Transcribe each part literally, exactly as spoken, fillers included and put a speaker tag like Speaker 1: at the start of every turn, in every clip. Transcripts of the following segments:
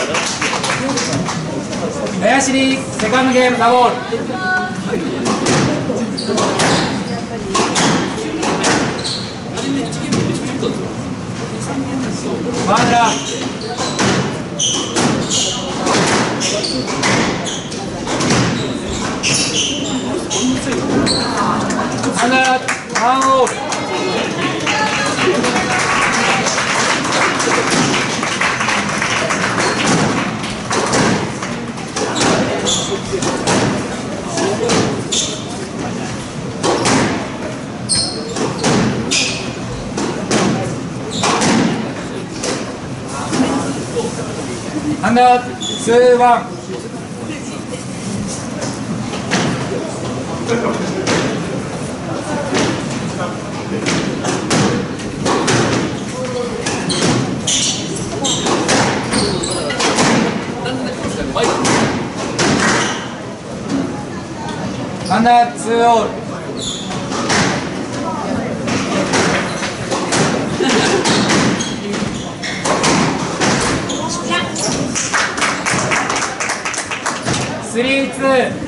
Speaker 1: 林にセカンドゲームダボール。ワンラン。ワンラン、ワンオール。アンダーツーワン。アンダーツーオール。スリーツー。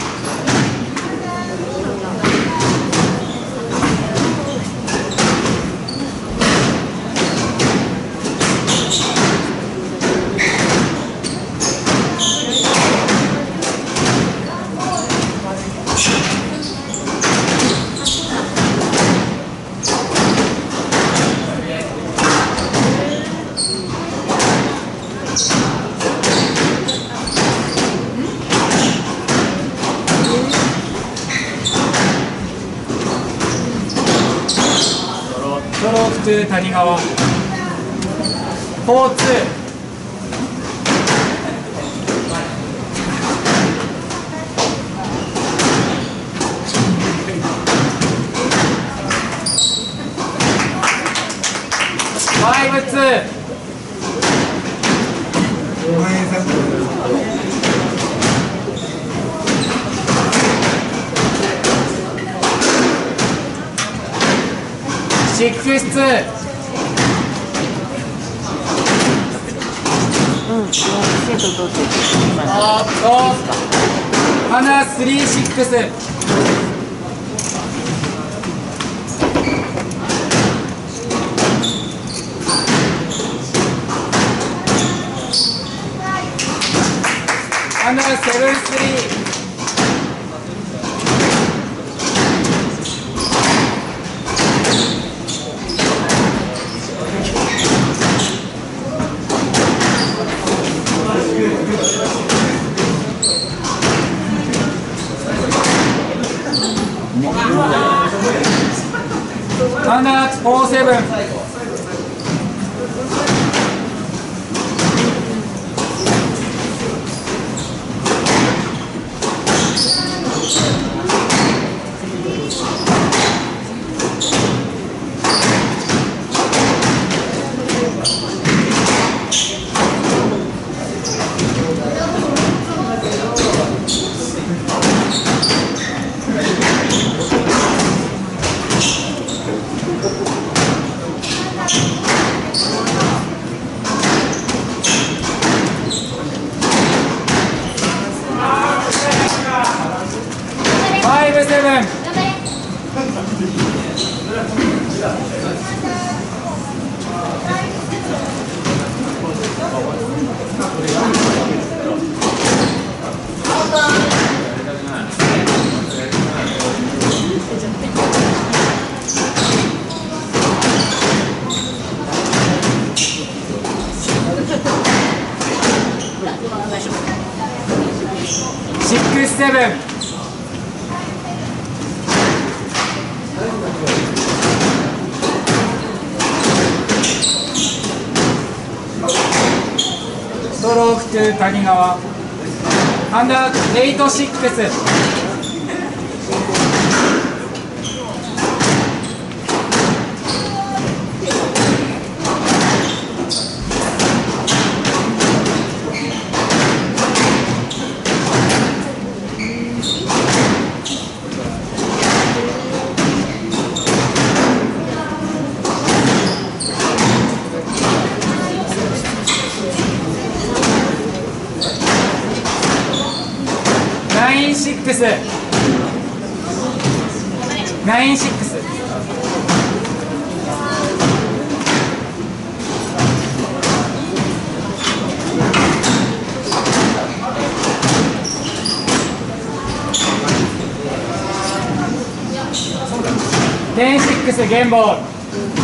Speaker 1: ストロークツー谷川。フォーツー。ファイブツー。シックスツー。あーっと、花スリーシックス。花セブンスリー。アンダーフォーセブン。ファイブセブン。シックスセブン。ストロークツー谷川。アンダーエイトシックス。 ンシックスナインシックステンシックスゲームボール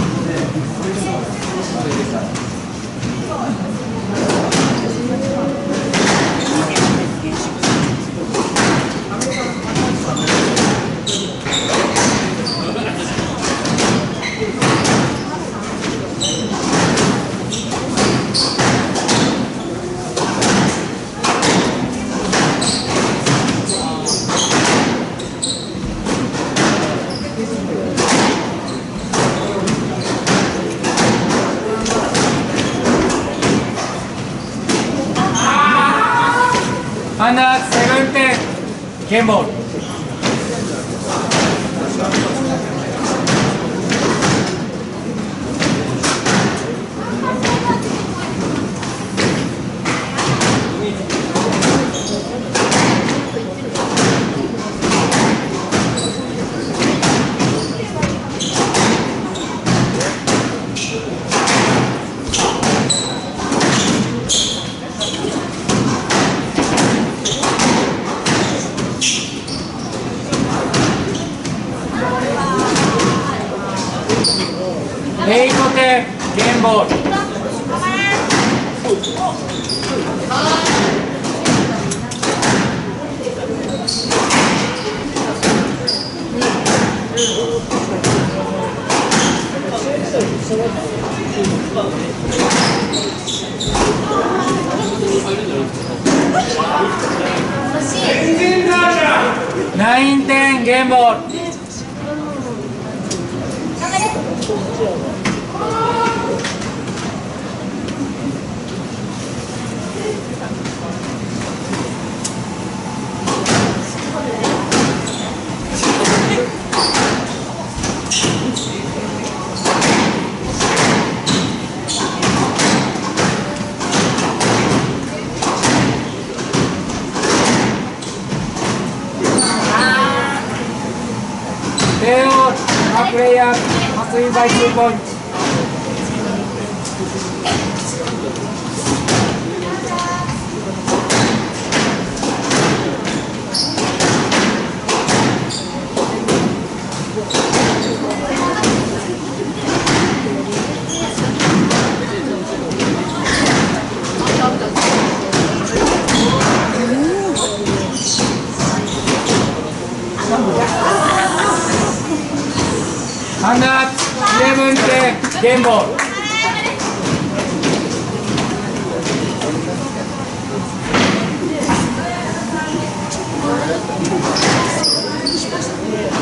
Speaker 1: アンダーセブンテンゲームボールエイトテンゲームボールナインテンゲームボールレオプレイヤーパスインバイツーポイントアンダーイレブンテンゲームボール
Speaker 2: しました。